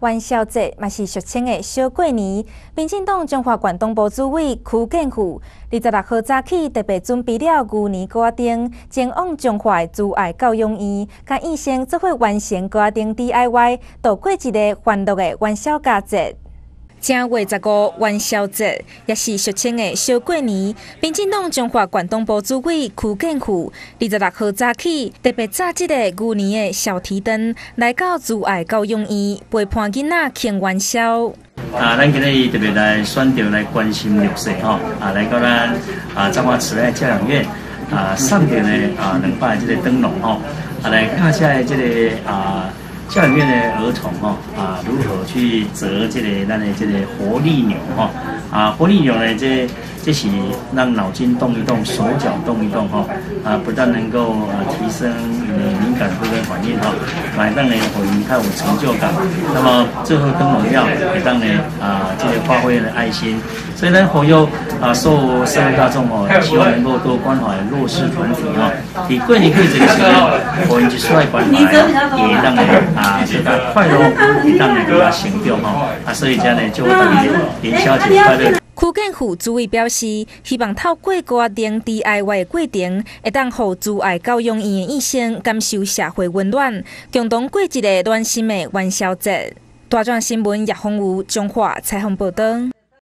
元宵节嘛是俗称的小过年，民进党中华关东部主委邱建富26号早起特别准备了牛年歌灯，前往中华的慈爱教养院，甲医生做伙完成歌灯 DIY， 度过一个欢乐的元宵佳节。正月15元宵节，也是俗称的小过年。民进党中华关东部主委邱建富26号早起特别载这个牛年的小提灯，来到慈爱教养院陪伴囡仔庆元宵。 咱今日特别来选择来关心绿色吼，来到咱彰化慈爱教养院送着呢200个这个灯笼吼，来看下来这个教养院的儿童如何去折这个咱的这个活力牛活力牛呢这是让脑筋动一动，手脚动一动不但能够提升敏感度跟反应来让人会较有成就感。那么最后灯笼要也让人这个发挥了爱心，所以呢，呼吁受社会大众希望能够多关怀弱势团体以过年过节的时候，我们一出来关怀也让人这个快乐，也让人更加成长所以这样呢，就当元宵节快乐。 邱建富主委表示，希望透过歌灯 DIY 的过程，会当让慈爱教养院的医生感受社会温暖，共同过一个暖心的元宵节。大专新闻叶宏武中华采访报道。